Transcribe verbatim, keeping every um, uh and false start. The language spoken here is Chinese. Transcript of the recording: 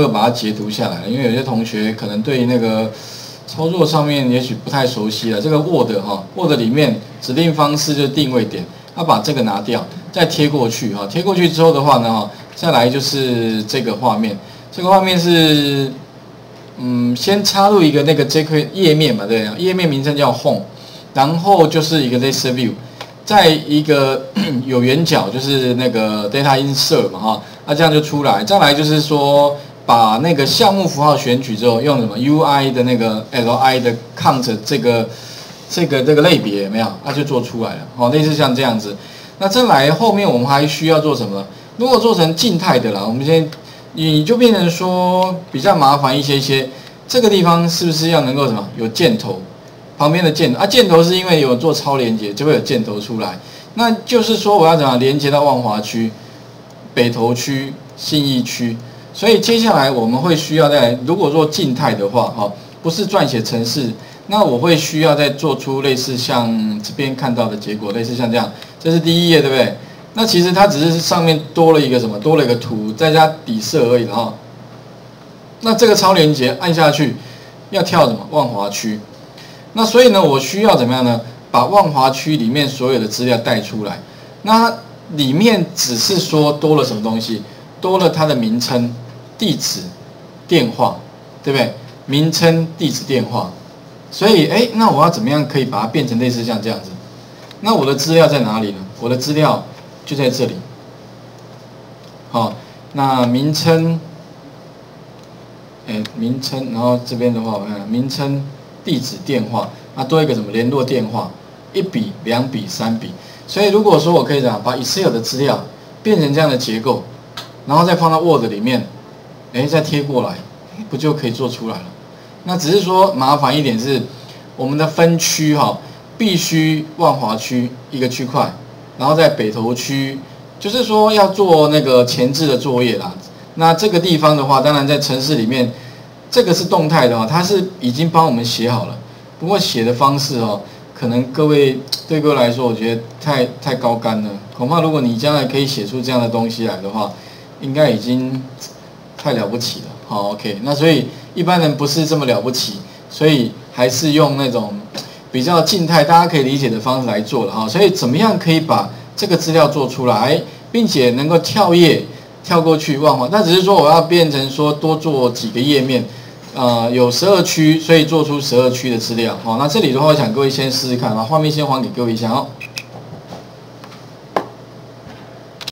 有把它截图下来，因为有些同学可能对那个操作上面也许不太熟悉了。这个 Word 哈 ，Word 里面指令方式就是定位点，要把这个拿掉，再贴过去哈。贴过去之后的话呢，哈，再来就是这个画面，这个画面是嗯，先插入一个那个 J Q 页面嘛，对，页面名称叫 Home， 然后就是一个 Laser View。在一个有圆角，就是那个 data insert 嘛哈，那、啊、这样就出来。再来就是说，把那个项目符号选取之后，用什么 U I 的那个 L I 的 count 这个这个这个类别有没有？那、啊、就做出来了。好，类似像这样子。那再来后面我们还需要做什么？如果做成静态的啦，我们先你就变成说比较麻烦一些些。这个地方是不是要能够什么有箭头？旁边的箭头啊，箭头是因为有做超连结，就会有箭头出来。那就是说我要怎么连接到万华区、北投区、信义区。所以接下来我们会需要在，如果做静态的话，哈，不是撰写程式，那我会需要再做出类似像这边看到的结果，类似像这样，这是第一页，对不对？那其实它只是上面多了一个什么，多了一个图，再加底色而已哈。那这个超连结按下去，要跳什么？万华区。那所以呢，我需要怎么样呢？把万华区里面所有的资料带出来。那它里面只是说多了什么东西？多了它的名称、地址、电话，对不对？名称、地址、电话。所以，哎，那我要怎么样可以把它变成类似像这样子？那我的资料在哪里呢？我的资料就在这里。好，那名称，哎，名称，然后这边的话，我看名称。地址、电话，那多一个什么联络电话，一笔、两笔、三笔。所以如果说我可以这样把 Excel 的资料变成这样的结构，然后再放到 Word 里面，哎，再贴过来，不就可以做出来了？那只是说麻烦一点是，我们的分区哈，必须万华区一个区块，然后在北投区，就是说要做那个前置的作业啦。那这个地方的话，当然在程式里面。这个是动态的哦，它是已经帮我们写好了，不过写的方式哦，可能各位对各位来说，我觉得太太高干了。恐怕如果你将来可以写出这样的东西来的话，应该已经太了不起了。好 ，OK， 那所以一般人不是这么了不起，所以还是用那种比较静态、大家可以理解的方式来做了哈。所以怎么样可以把这个资料做出来，并且能够跳页？跳过去万华，那只是说我要变成说多做几个页面，呃，有十二区，所以做出十二区的资料。好，那这里的话，我想各位先试试看，把画面先还给各位一下哦。